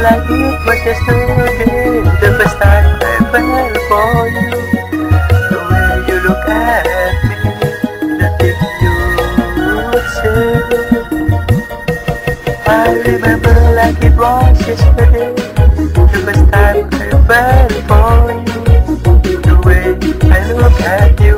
like it was yesterday. The first time I fell for you. The way you look at me, the things you would say. I remember like it was yesterday. The first time I fell for you. The way I look at you.